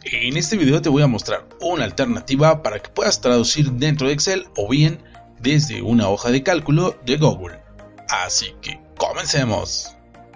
En este video te voy a mostrar una alternativa para que puedas traducir dentro de Excel o bien desde una hoja de cálculo de Google. Así que comencemos.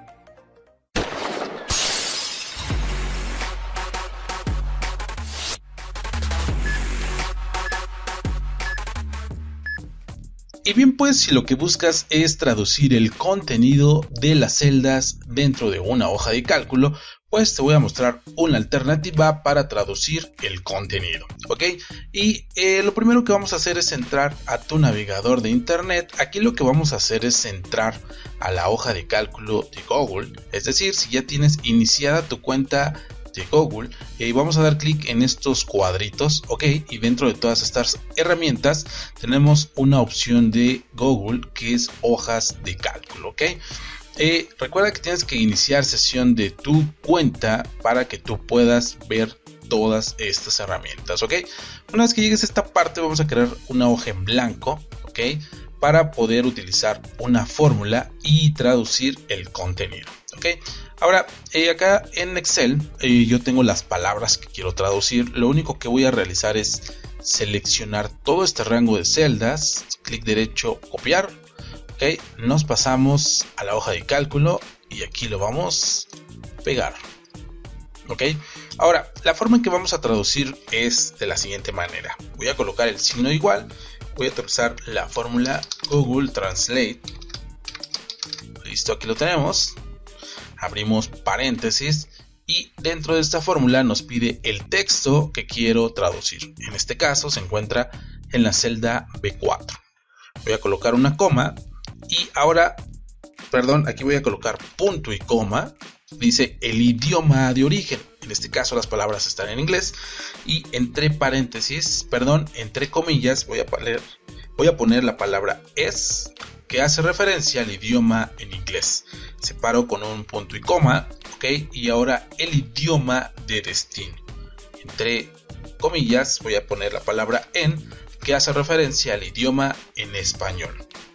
Y bien, pues si lo que buscas es traducir el contenido de las celdas dentro de una hoja de cálculo, pues te voy a mostrar una alternativa para traducir el contenido, ¿ok? Y lo primero que vamos a hacer es entrar a tu navegador de internet. Aquí lo que vamos a hacer es entrar a la hoja de cálculo de Google, es decir, si ya tienes iniciada tu cuenta de Google, vamos a dar clic en estos cuadritos, ok, y dentro de todas estas herramientas tenemos una opción de Google que es hojas de cálculo, ok. Recuerda que tienes que iniciar sesión de tu cuenta para que tú puedas ver todas estas herramientas, ok. Una vez que llegues a esta parte vamos a crear una hoja en blanco, ok, para poder utilizar una fórmula y traducir el contenido, ok. Ahora, acá en Excel yo tengo las palabras que quiero traducir. Lo único que voy a realizar es seleccionar todo este rango de celdas, clic derecho, copiar, ok, nos pasamos a la hoja de cálculo y aquí lo vamos a pegar, ok. Ahora, la forma en que vamos a traducir es de la siguiente manera. Voy a colocar el signo igual, voy a utilizar la fórmula Google Translate, listo, aquí lo tenemos. Abrimos paréntesis y dentro de esta fórmula nos pide el texto que quiero traducir. En este caso se encuentra en la celda B4. Voy a colocar una coma y ahora, aquí voy a colocar punto y coma. Dice el idioma de origen. En este caso las palabras están en inglés y entre paréntesis, entre comillas voy a poner la palabra es, que hace referencia al idioma en inglés. Separo con un punto y coma, ok, y ahora el idioma de destino. Entre comillas voy a poner la palabra en, que hace referencia al idioma en español.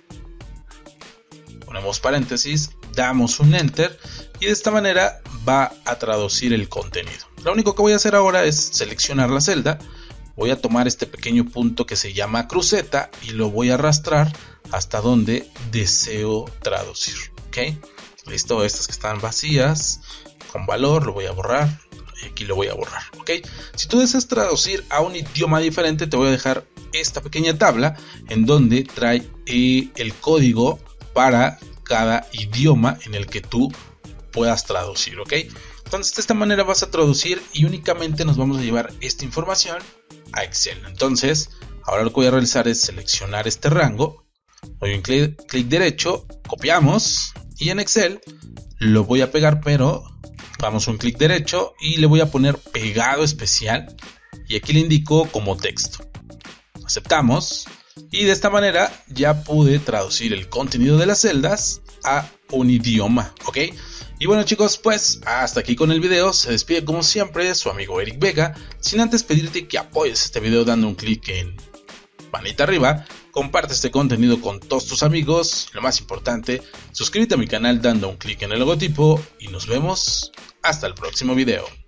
Ponemos paréntesis, damos un enter y de esta manera va a traducir el contenido. Lo único que voy a hacer ahora es seleccionar la celda. Voy a tomar este pequeño punto que se llama cruceta y lo voy a arrastrar hasta donde deseo traducir, ok. Listo, estas que están vacías con valor lo voy a borrar y aquí lo voy a borrar, ok. Si tú deseas traducir a un idioma diferente, te voy a dejar esta pequeña tabla en donde trae el código para cada idioma en el que tú puedas traducir, ok. Entonces de esta manera vas a traducir y únicamente nos vamos a llevar esta información a Excel. Entonces ahora lo que voy a realizar es seleccionar este rango, doy un clic derecho, copiamos y en Excel lo voy a pegar, pero damos un clic derecho y le voy a poner pegado especial y aquí le indico como texto. Aceptamos y de esta manera ya pude traducir el contenido de las celdas a un idioma, ok. Y bueno chicos, pues hasta aquí con el video. Se despide como siempre su amigo Eric Vega, sin antes pedirte que apoyes este video dando un clic en manita arriba, comparte este contenido con todos tus amigos, lo más importante, suscríbete a mi canal dando un clic en el logotipo y nos vemos hasta el próximo video.